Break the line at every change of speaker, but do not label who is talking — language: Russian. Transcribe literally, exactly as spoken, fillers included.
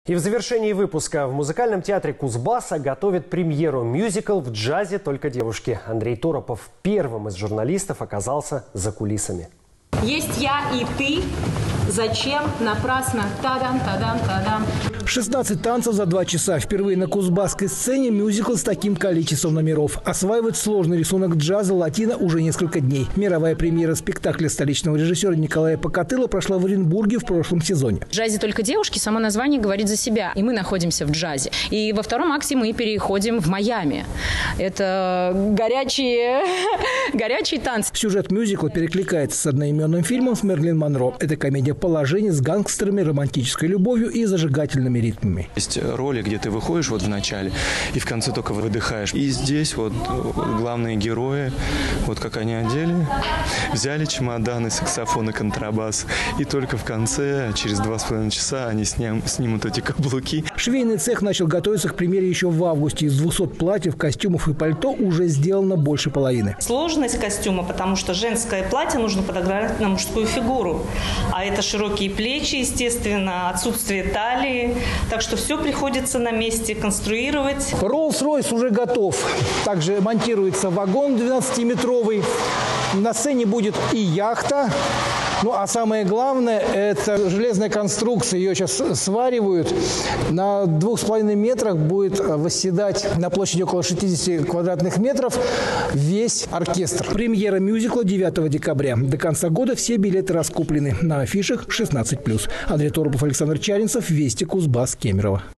И в завершении выпуска в музыкальном театре Кузбасса готовят премьеру мюзикл «В джазе только девушки». Андрей Торопов первым из журналистов оказался за кулисами.
Есть я и ты. Зачем? Напрасно. Тадам, тадам, тадам.
шестнадцать танцев за два часа. Впервые на кузбасской сцене мюзикл с таким количеством номеров. Осваивать сложный рисунок джаза латино уже несколько дней. Мировая премьера спектакля столичного режиссера Николая Покатыла прошла в Оренбурге в прошлом сезоне.
В джазе только девушки, само название говорит за себя. И мы находимся в джазе. И во втором акте мы переходим в Майами. Это горячие, горячие танцы.
Сюжет мюзикла перекликается с одноименным фильмом с Мэрилин Монро. Это комедия положение с гангстерами, романтической любовью и зажигательными ритмами.
Есть роли, где ты выходишь вот в начале и в конце только выдыхаешь. И здесь вот главные герои, вот как они одели, взяли чемоданы, саксофон и контрабас. И только в конце, через два с половиной часа, они сням, снимут эти каблуки.
Швейный цех начал готовиться к премьере еще в августе. Из двухсот платьев, костюмов и пальто уже сделано больше половины.
Сложность костюма, потому что женское платье нужно подогнать на мужскую фигуру. А это широкие плечи, естественно, отсутствие талии. Так что все приходится на месте конструировать.
Роллс-Ройс уже готов. Также монтируется вагон двенадцатиметровый. На сцене будет и яхта. Ну, а самое главное, это железная конструкция. Ее сейчас сваривают. На двух с половиной метрах будет восседать на площади около шестидесяти квадратных метров весь оркестр. Премьера мюзикла девятого декабря. До конца года все билеты раскуплены. На афишах шестнадцать плюс. Андрей Торопов, Александр Чаринцев. Вести, Кузбасс, Кемерово.